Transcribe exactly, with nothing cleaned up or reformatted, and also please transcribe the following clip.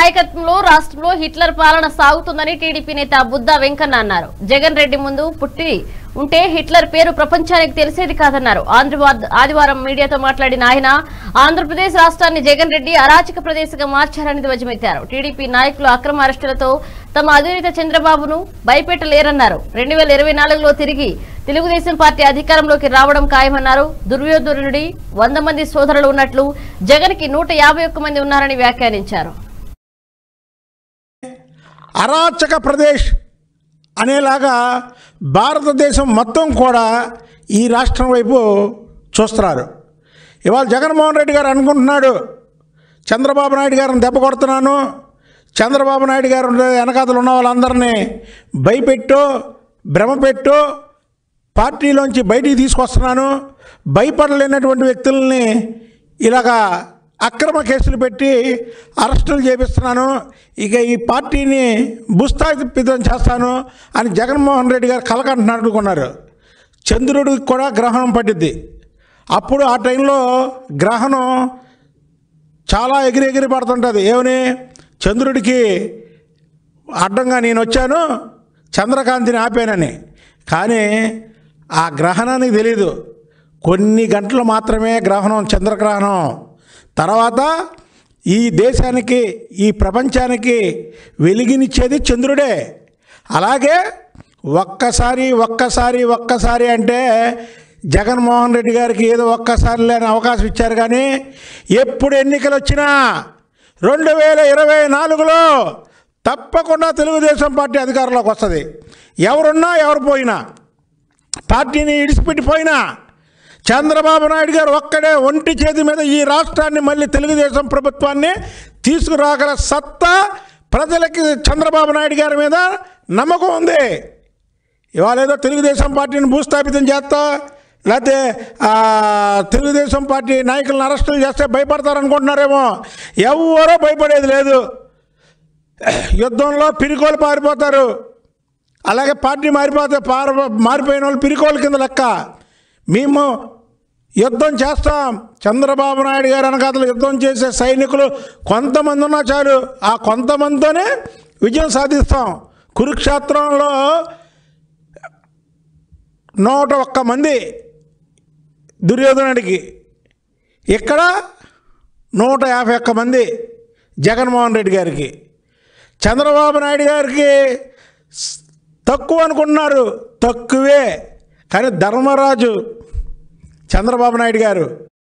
నాయకత్వంలో రాష్ట్రంలో హిట్లర్ పాలన సాగుతుందని టీడీపీ నేత బుద్దా వెంకన్న అన్నారు. జగన్ రెడ్డి ముందు పుట్టి ఉంటే హిట్లర్ పేరు ప్రపంచానికి తెలిసేది కాదన్నారు. ఆదివారం మీడియాతో మాట్లాడిన ఆయన ఆంధ్రప్రదేశ్ రాష్ట్రాన్ని జగన్ రెడ్డి అరాచక ప్రదేశంగా మార్చారని ధ్వజమెత్తారు. టీడీపీ నాయకులు అక్రమ అరెస్టులతో తమ అధినేత చంద్రబాబును భయపెట్టలేరన్నారు. రెండు వేల ఇరవై నాలుగులో తిరిగి తెలుగుదేశం పార్టీ అధికారంలోకి రావడం ఖాయమన్నారు. దుర్యోధనుడి వంద మంది సోదరులు ఉన్నట్లు జగన్ కి నూట యాభై ఒక్క మంది ఉన్నారని వ్యాఖ్యానించారు. అరాచక ప్రదేశ్ అనేలాగా భారతదేశం మొత్తం కూడా ఈ రాష్ట్రం వైపు చూస్తున్నారు. ఇవాళ జగన్మోహన్ రెడ్డి గారు అనుకుంటున్నాడు, చంద్రబాబు నాయుడు గారిని దెబ్బ కొడుతున్నాను, చంద్రబాబు నాయుడు గారు వెనకాతలు ఉన్న వాళ్ళందరినీ భయపెట్టో భ్రమపెట్టో పార్టీలోంచి బయటికి తీసుకొస్తున్నాను, భయపడలేనటువంటి వ్యక్తుల్ని ఇలాగా అక్రమ కేసులు పెట్టి అరెస్టులు చేపిస్తున్నాను, ఇక ఈ పార్టీని భూస్థాపితం చేస్తాను అని జగన్మోహన్ రెడ్డి గారు కలకంటున్నట్టుకున్నారు. చంద్రుడికి కూడా గ్రహణం పట్టిద్ది. అప్పుడు ఆ టైంలో గ్రహణం చాలా ఎగిరి ఎగిరి పడుతుంటుంది. ఏమని చంద్రుడికి అడ్డంగా నేను వచ్చాను, చంద్రకాంతిని ఆపానని. కానీ ఆ గ్రహణానికి తెలీదు, కొన్ని గంటలు మాత్రమే గ్రహణం, చంద్రగ్రహణం. తర్వాత ఈ దేశానికి ఈ ప్రపంచానికి వెలిగినిచ్చేది చంద్రుడే. అలాగే ఒక్కసారి ఒక్కసారి ఒక్కసారి అంటే జగన్మోహన్ రెడ్డి గారికి ఏదో ఒక్కసారి లేని అవకాశం ఇచ్చారు. కానీ ఎప్పుడు ఎన్నికలు వచ్చినా రెండు వేల ఇరవై నాలుగులో తప్పకుండా తెలుగుదేశం పార్టీ అధికారంలోకి వస్తుంది. ఎవరున్నా ఎవరు పోయినా, పార్టీని ఇడిచిపెట్టిపోయినా చంద్రబాబు నాయుడు గారు ఒక్కడే ఒంటి చేతి మీద ఈ రాష్ట్రాన్ని మళ్ళీ తెలుగుదేశం ప్రభుత్వాన్ని తీసుకురాగల సత్తా ప్రజలకి చంద్రబాబు నాయుడు గారి మీద నమ్మకం ఉంది. ఇవాళ ఏదో తెలుగుదేశం పార్టీని భూస్థాపితం చేస్తా, లేకపోతే తెలుగుదేశం పార్టీ నాయకులను అరెస్టులు చేస్తే భయపడతారనుకుంటున్నారేమో. ఎవరో భయపడేది లేదు. యుద్ధంలో పిరికోలు పారిపోతారు, అలాగే పార్టీ మారిపోతే పార మారిపోయిన వాళ్ళు పిరికోళ్ళ కింద లెక్క. మేము యుద్ధం చేస్తాం, చంద్రబాబు నాయుడు గారు వెనకాతలు యుద్ధం చేసే సైనికులు కొంతమంది ఉన్నా చాలు, ఆ కొంతమందితోనే విజయం సాధిస్తాం. కురుక్షేత్రంలో నూట ఒక్క మంది దుర్యోధనుడికి, ఇక్కడ నూట యాభై ఒక్క మంది జగన్మోహన్ రెడ్డి గారికి. చంద్రబాబు నాయుడు గారికి తక్కువ అనుకుంటున్నారు, తక్కువే. కానీ ధర్మరాజు చంద్రబాబు నాయుడు గారు